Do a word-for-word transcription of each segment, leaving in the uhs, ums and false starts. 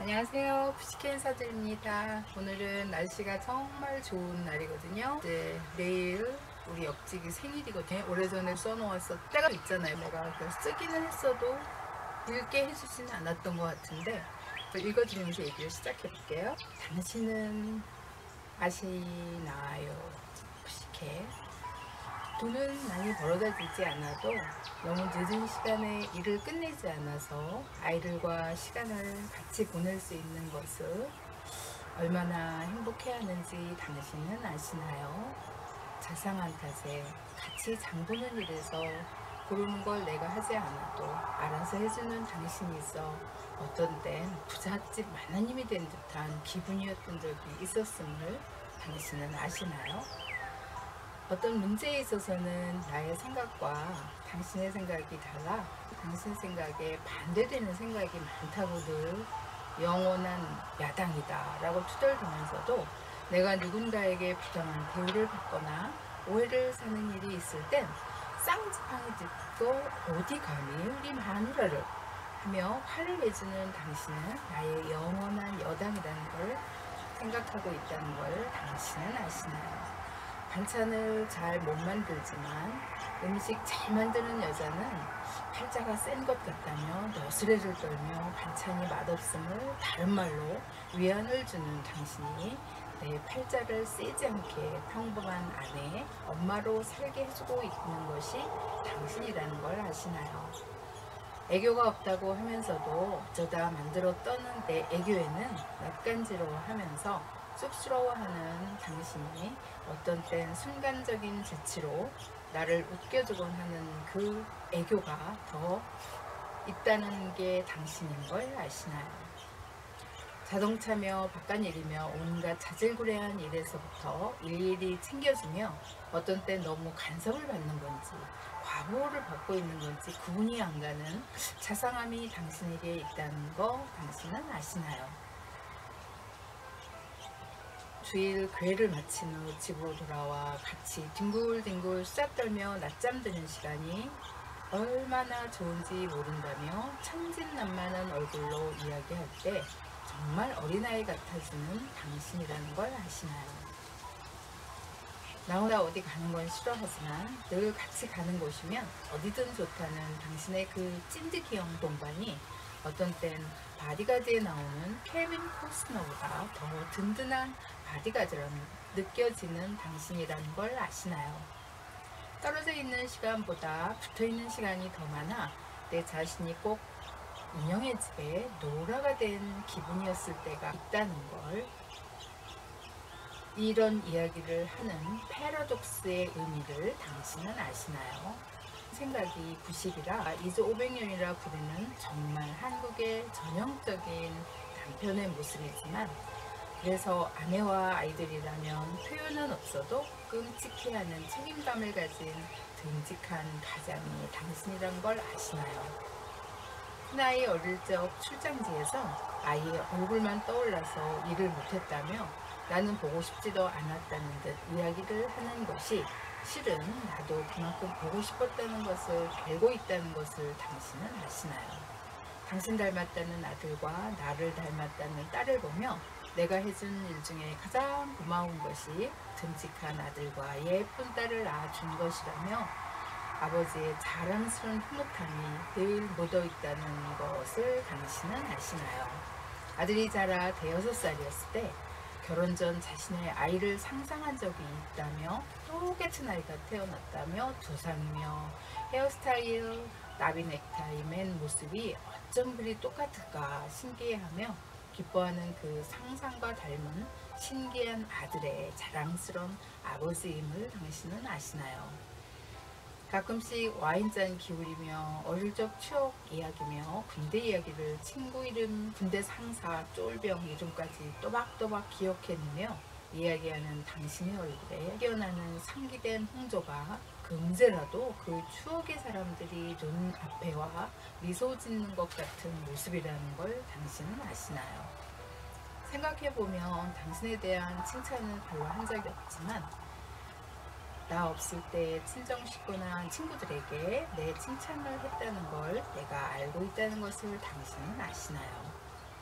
안녕하세요. 푸시케 사들입니다. 오늘은 날씨가 정말 좋은 날이거든요. 이제 내일 우리 옆집이 생일이거든요. 오래전에 써놓았을 때가 있잖아요. 내가 쓰기는 했어도 읽게 해주지는 않았던 것 같은데 읽어드리면서 얘기를 시작해 볼게요. 당신은 아시나요? 푸시케. 돈은 많이 벌어다 주지 않아도 너무 늦은 시간에 일을 끝내지 않아서 아이들과 시간을 같이 보낼 수 있는 것을 얼마나 행복해하는지 당신은 아시나요? 자상한 탓에 같이 장 보는 일에서 고르는 걸 내가 하지 않아도 알아서 해주는 당신이 있어 어떤 땐 부잣집 만화님이 된 듯한 기분이었던 적이 있었음을 당신은 아시나요? 어떤 문제에 있어서는 나의 생각과 당신의 생각이 달라 당신 생각에 반대되는 생각이 많다고 늘 영원한 야당이다 라고 투덜대면서도 내가 누군가에게 부당한 대우를 받거나 오해를 사는 일이 있을 땐 쌍지팡이 짚고 어디 감히 우리 마누라를 하며 화를 내주는 당신은 나의 영원한 여당이라는 걸 생각하고 있다는 걸 당신은 아시나요? 반찬을 잘 못 만들지만 음식 잘 만드는 여자는 팔자가 센 것 같다며 너스레를 떨며 반찬이 맛없음을 다른 말로 위안을 주는 당신이 내 팔자를 세지 않게 평범한 아내, 엄마로 살게 해주고 있는 것이 당신이라는 걸 아시나요? 애교가 없다고 하면서도 어쩌다 만들어 떠는 내 애교에는 낯간지러워하면서 쑥스러워하는 당신이 어떤 땐 순간적인 재치로 나를 웃겨주곤 하는 그 애교가 더 있다는 게 당신인 걸 아시나요? 자동차며 바깥일이며 온갖 자질구레한 일에서부터 일일이 챙겨주며 어떤 땐 너무 간섭을 받는 건지 과보호를 받고 있는 건지 구분이 안 가는 자상함이 당신에게 있다는 거 당신은 아시나요? 주일 괴를 마친 후 집으로 돌아와 같이 뒹굴뒹굴 수다 떨며 낮잠 드는 시간이 얼마나 좋은지 모른다며 천진난만한 얼굴로 이야기할 때 정말 어린아이 같아지는 당신이라는 걸 아시나요? 나 혼자 어디 가는 건 싫어하지만 늘 같이 가는 곳이면 어디든 좋다는 당신의 그 찐득이형 동반이 어떤 땐 바디가드에 나오는 케빈 코스너보다 더 든든한 바디가드라 느껴지는 당신이라는 걸 아시나요? 떨어져 있는 시간보다 붙어 있는 시간이 더 많아 내 자신이 꼭 인형의 집에 노라가 된 기분이었을 때가 있다는 걸 이런 이야기를 하는 패러독스의 의미를 당신은 아시나요? 생각이 구십이라 이주 오백 년이라 부르는 정말 한국의 전형적인 남편의 모습이지만 그래서 아내와 아이들이라면 표현은 없어도 끔찍해하는 책임감을 가진 듬직한 가장이 당신이란 걸 아시나요? 큰아이 어릴 적 출장지에서 아이의 얼굴만 떠올라서 일을 못했다며 나는 보고 싶지도 않았다는 듯 이야기를 하는 것이 실은 나도 그만큼 보고 싶었다는 것을 알고 있다는 것을 당신은 아시나요? 당신 닮았다는 아들과 나를 닮았다는 딸을 보며 내가 해준 일 중에 가장 고마운 것이 듬직한 아들과 예쁜 딸을 낳아준 것이라며 아버지의 자랑스러운 흐뭇함이 늘 묻어있다는 것을 당신은 아시나요? 아들이 자라 대여섯 살이었을 때 결혼 전 자신의 아이를 상상한 적이 있다며 똑같은 아이가 태어났다며 두상이며 헤어스타일, 나비 넥타이 맨 모습이 어쩜 그리 똑같을까 신기해하며 기뻐하는 그 상상과 닮은 신기한 아들의 자랑스러운 아버지임을 당신은 아시나요? 가끔씩 와인잔 기울이며 어릴 적 추억 이야기며 군대 이야기를 친구 이름, 군대 상사, 쫄병 이름까지 또박또박 기억해내며 이야기하는 당신의 얼굴에 깨어나는 상기된 홍조가 금세라도 그 추억의 사람들이 눈앞에 와 미소 짓는 것 같은 모습이라는 걸 당신은 아시나요? 생각해보면 당신에 대한 칭찬은 별로 한 적이 없지만 나 없을 때 친정 식구나 친구들에게 내 칭찬을 했다는 걸 내가 알고 있다는 것을 당신은 아시나요?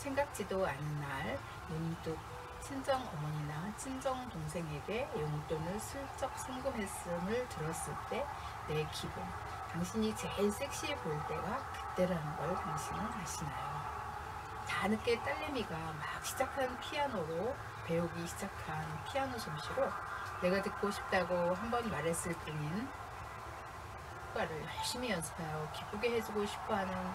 생각지도 않은 날 문득 친정 어머니나 친정 동생에게 용돈을 슬쩍 송금했음을 들었을 때 내 기분, 당신이 제일 섹시해 보일 때가 그때라는 걸 당신은 아시나요? 다 늦게 딸내미가 막 시작한 피아노로 배우기 시작한 피아노 솜씨로 내가 듣고 싶다고 한번 말했을 뿐인 효과를 열심히 연습하여 기쁘게 해주고 싶어하는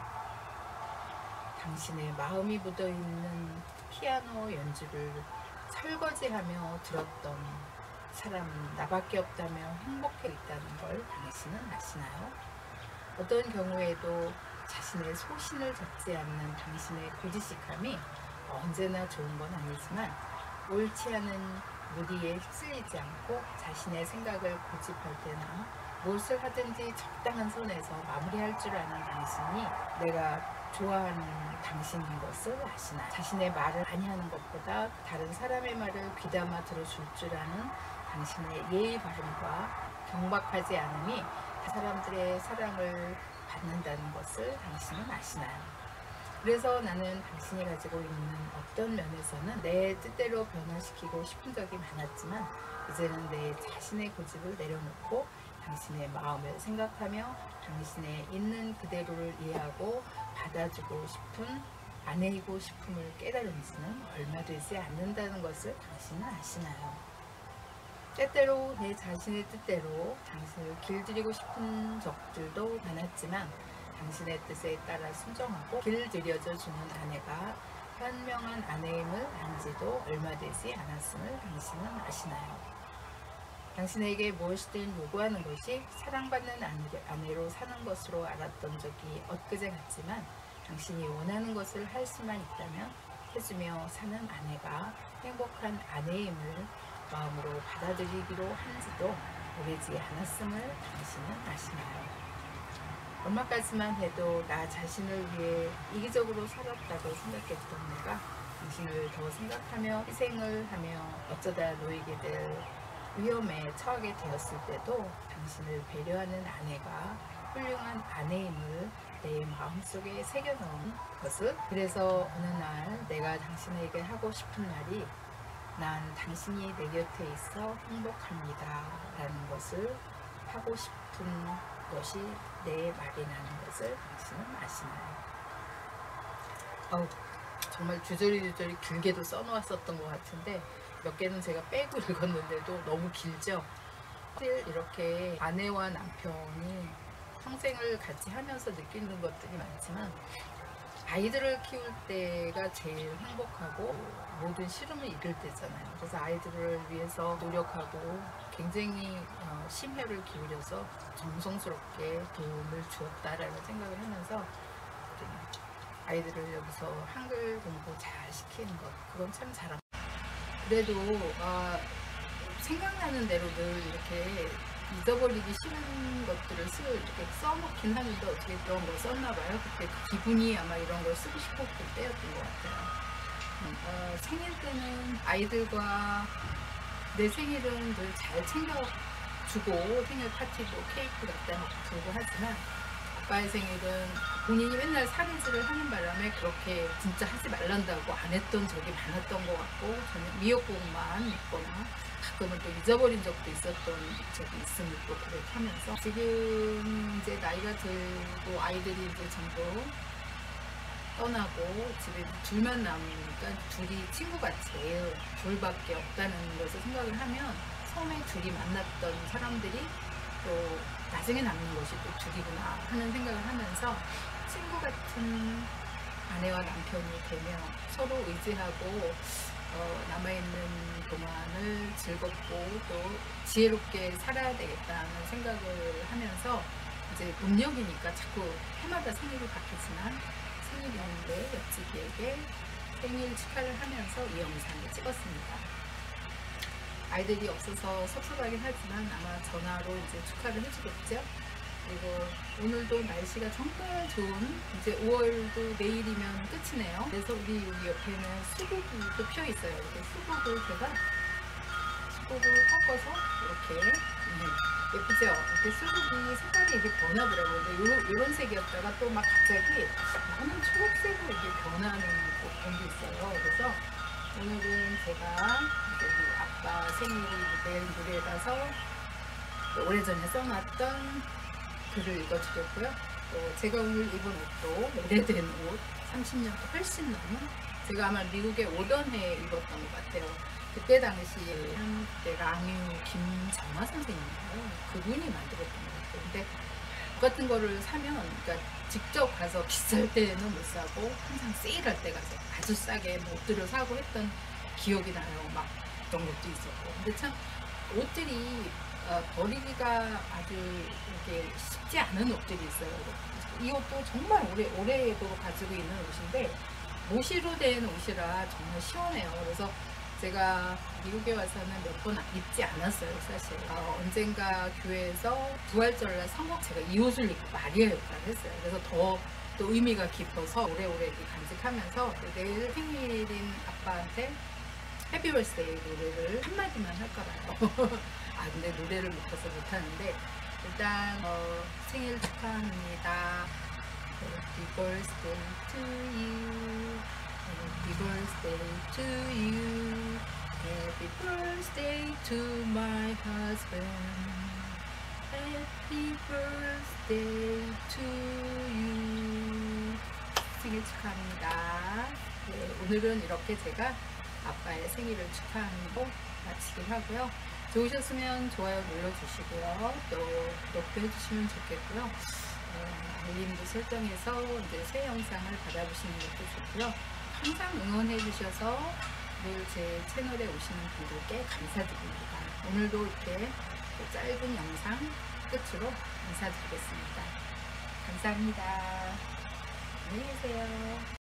당신의 마음이 묻어있는 피아노 연주를 설거지하며 들었던 사람은 나밖에 없다며 행복해 있다는 걸 당신은 아시나요? 어떤 경우에도 자신의 소신을 잡지 않는 당신의 고지식함이 언제나 좋은 건 아니지만 옳지 않은 무리에 휩쓸리지 않고 자신의 생각을 고집할 때나 무엇을 하든지 적당한 선에서 마무리할 줄 아는 당신이 내가 좋아하는 당신인 것을 아시나요? 자신의 말을 많이 하는 것보다 다른 사람의 말을 귀담아 들어줄 줄 아는 당신의 예의 바름과 경박하지 않음이 사람들의 사랑을 받는다는 것을 당신은 아시나요? 그래서 나는 당신이 가지고 있는 어떤 면에서는 내 뜻대로 변화시키고 싶은 적이 많았지만 이제는 내 자신의 고집을 내려놓고 당신의 마음을 생각하며 당신의 있는 그대로를 이해하고 받아주고 싶은 아내이고 싶음을 깨달은 지는 얼마 되지 않는다는 것을 당신은 아시나요? 때때로 내 자신의 뜻대로 당신을 길들이고 싶은 적들도 많았지만 당신의 뜻에 따라 순종하고 길들여져 주는 아내가 현명한 아내임을 안 지도 얼마 되지 않았음을 당신은 아시나요? 당신에게 무엇이든 요구하는 것이 사랑받는 아내로 사는 것으로 알았던 적이 엊그제 같지만 당신이 원하는 것을 할 수만 있다면 해주며 사는 아내가 행복한 아내임을 마음으로 받아들이기로 한지도 오래지 않았음을 당신은 아시나요? 얼마까지만 해도 나 자신을 위해 이기적으로 살았다고 생각했던 내가 당신을 더 생각하며 희생을 하며 어쩌다 놓이게 될 위험에 처하게 되었을 때도 당신을 배려하는 아내가 훌륭한 아내임을 내 마음속에 새겨넣은 것을 그래서 어느 날 내가 당신에게 하고 싶은 말이 난 당신이 내 곁에 있어 행복합니다 라는 것을 하고 싶은 것이 내 말이라는 것을 당신은 아시나요? 어우, 정말 주저리 주저리 길게도 써놓았었던 것 같은데 몇 개는 제가 빼고 읽었는데도 너무 길죠? 사실 이렇게 아내와 남편이 평생을 같이 하면서 느끼는 것들이 많지만 아이들을 키울 때가 제일 행복하고 모든 시름을 잃을 때잖아요. 그래서 아이들을 위해서 노력하고 굉장히 심혈을 기울여서 정성스럽게 도움을 주었다라는 생각을 하면서 아이들을 여기서 한글 공부 잘 시키는 것, 그건 참 잘한 것 같아요. 그래도 어, 생각나는 대로 늘 이렇게 잊어버리기 싫은 것들을 쓰, 이렇게 써놓긴 하는데 어떻게 그런 걸 썼나봐요. 그때 그 기분이 아마 이런 걸 쓰고 싶었을 때였던 것 같아요. 어, 생일 때는 아이들과 내 생일은 늘 잘 챙겨주고 생일 파티도 케이크 갖다 놓고 하지만 아빠의 생일은 본인이 맨날 사례질을 하는 바람에 그렇게 진짜 하지 말란다고 안 했던 적이 많았던 것 같고 저는 미역국만 먹거나 가끔은 또 잊어버린 적도 있었던 적이 있음을 또 고백하면서 지금 이제 나이가 들고 아이들이 이제 전부 떠나고 집에 둘만 남으니까 둘이 친구가 제일 둘밖에 없다는 것을 생각을 하면 처음에 둘이 만났던 사람들이 또 나중에 남는 것이 또 둘이구나 하는 생각을 하면서 친구 같은 아내와 남편이 되며 서로 의지하고 어, 남아있는 동안을 즐겁고 또 지혜롭게 살아야 되겠다는 생각을 하면서 이제 음력이니까 자꾸 해마다 생일이 바뀌지만 생일이었는데 옆집에게 생일 축하를 하면서 이 영상을 찍었습니다. 아이들이 없어서 섭섭하긴 하지만 아마 전화로 이제 축하를 해주겠죠. 그리고 오늘도 날씨가 정말 좋은 이제 오월도 내일이면 끝이네요. 그래서 우리 여기 옆에는 수국이 또 피어 있어요. 이렇게 수국을 제가 수국을 꺾어서 이렇게 예쁘죠? 이렇게 수국이 색깔이 이렇게 변하더라고요. 근데 요, 요런 색이었다가 또 막 갑자기 나는 초록색으로 이렇게 변하는 또 그런 게 있어요. 그래서 오늘은 제가 이제 우리 아빠 생일이 내일 모레라서 오래전에 써놨던 글을 읽어드렸고요. 또 제가 오늘 입은 옷도 오래된 옷, 삼십 년도 훨씬 넘은, 제가 아마 미국에 오던 해에 입었던 것 같아요. 그때 당시에 그때가 앙유 김정화 선생님이에요. 그분이 만들었던 것 같아요. 근데 똑같은 거를 사면, 그러니까 직접 가서 비쌀 때는 못 사고 항상 세일할 때 가서 아주 싸게 뭐 옷들을 사고 했던 기억이 나요. 막 그런 것도 있었고. 근데 참 옷들이 어, 버리기가 아주 이렇게 쉽지 않은 옷들이 있어요. 이 옷도 정말 오래, 오래도 가지고 있는 옷인데 모시로 된 옷이라 정말 시원해요. 그래서 제가 미국에 와서는 몇 번 입지 않았어요, 사실. 어, 언젠가 교회에서 부활절날 선곡 제가 이 옷을 입고 마리아 역할을 했어요. 그래서 더 또 의미가 깊어서 오래오래 간직하면서 내일 생일인 아빠한테 해피 벌스데이 노래를 한마디만 할까 봐요. 아, 근데 노래를 못해서 못하는데, 일단, 어, 생일 축하합니다. Happy birthday to you. Happy birthday to you. Happy birthday to my husband. Happy birthday to you. 생일 축하합니다. 네, 오늘은 이렇게 제가 아빠의 생일을 축하하는 거 마치기로 하고요. 좋으셨으면 좋아요 눌러주시고요. 또 구독도 해주시면 좋겠고요. 어, 알림도 설정해서 이제 새 영상을 받아보시는 것도 좋고요. 항상 응원해 주셔서 늘 제 채널에 오시는 분들께 감사드립니다. 오늘도 이렇게 짧은 영상 끝으로 인사드리겠습니다. 감사합니다. 안녕히 계세요.